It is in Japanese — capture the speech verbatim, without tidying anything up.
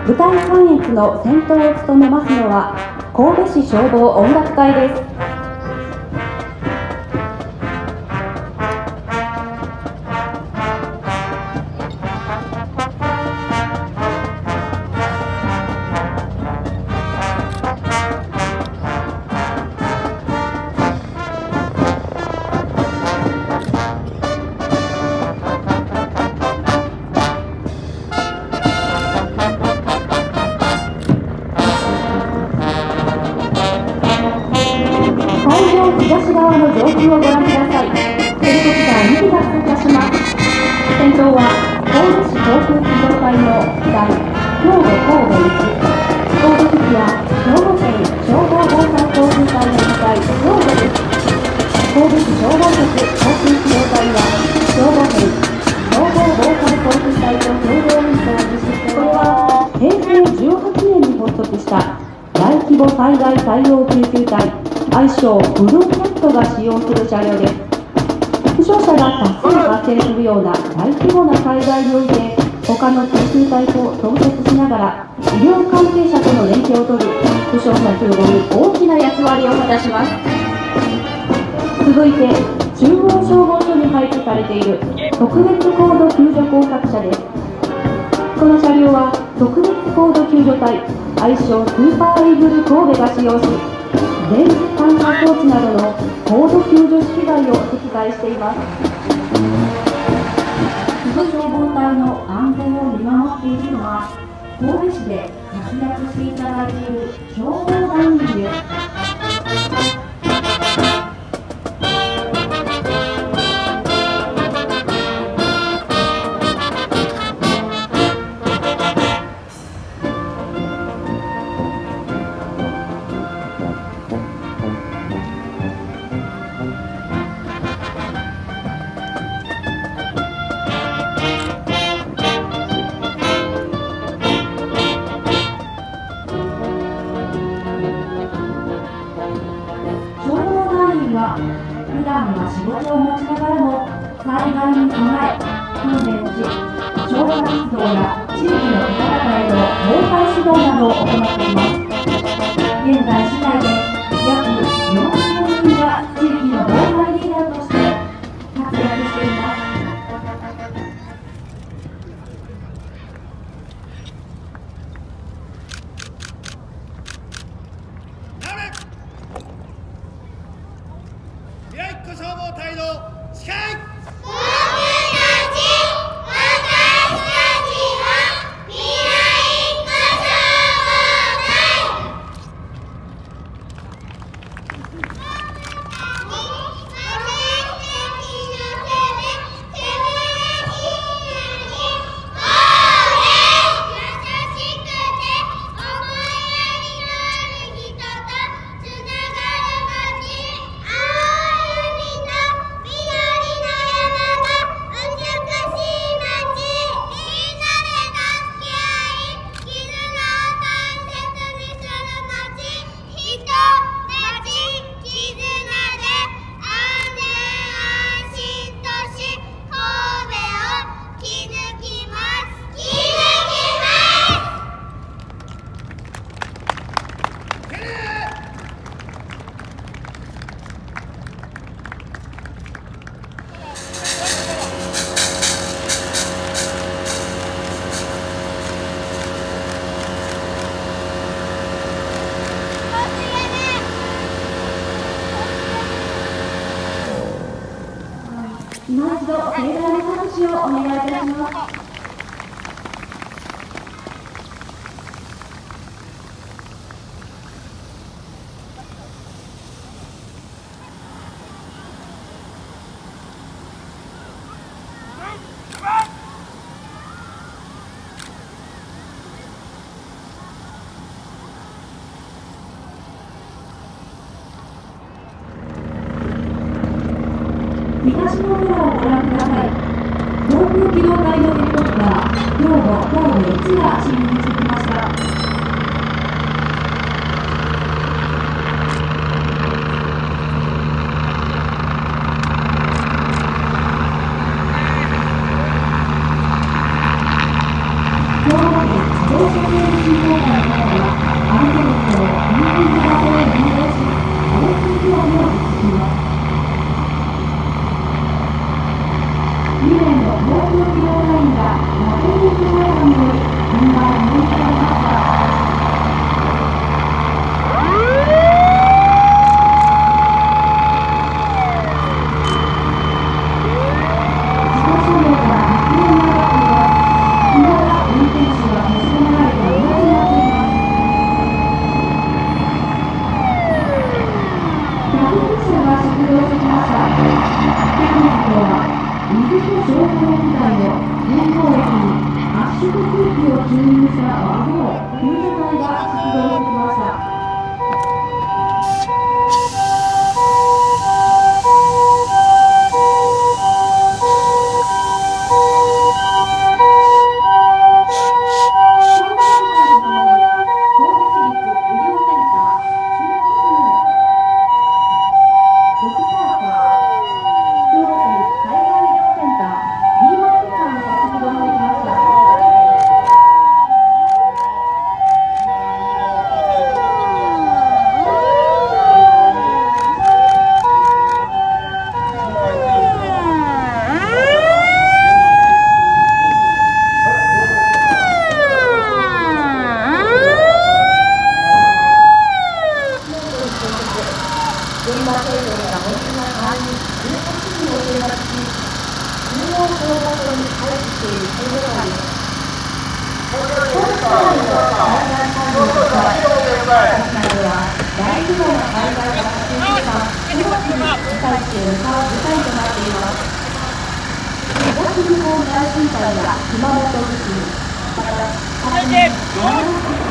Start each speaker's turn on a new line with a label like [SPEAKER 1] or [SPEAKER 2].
[SPEAKER 1] 舞台観閲の先頭を務めますのは神戸市消防音楽隊です。東側の上空をご覧ください。ヘリコプターにきが通過します。先頭は神戸市航空機動隊の機体兵庫神戸いち、後続機は兵庫県消防防災航空隊の機体兵庫です。神戸市消防局航空機動隊は兵庫県消防防災航空隊と共同運行を実施しております。へいせいじゅうはちねんに発足した大規模災害対応救急隊、愛称ブルーキャットが使用する車両です。負傷者が多数発生するような大規模な災害において、他の救急隊と調節しながら医療関係者との連携を取り、負傷者救護に大きな役割を果たします。続いて中央消防署に配置されている特別高度救助工作車です。この車両は特別高度救助隊、愛称スーパーイーグル神戸が使用し、電子探査装置などの高度救助機材を積載しています。消防隊の安全を見守っているのは、神戸市で活躍していただいている消防団員です。普段は仕事を持ちながらも災害に備え訓練し、消火活動や地域の方々への防災指導などを行っています。現在市内で約よんじゅうにんが地域の防災リーダーとして活躍しています。
[SPEAKER 2] 消防隊の司会、僕たち、私たちは未来っ子消防隊。今一度盛大な拍手をお願いいたします。東の空をご覧ください。航空機動隊のヘリコプター、兵庫神戸いちが進入してきました。兵庫県
[SPEAKER 1] 乗車用信号機の方はアンドレスのインフィニバトへ誘導し、交通競技を実施します。にれんの航空機動隊員がラテンニス配管により現場へ入されました。圧縮空気をチューニングした技を救助隊が出動してきました。東日本大震災や熊本地震、また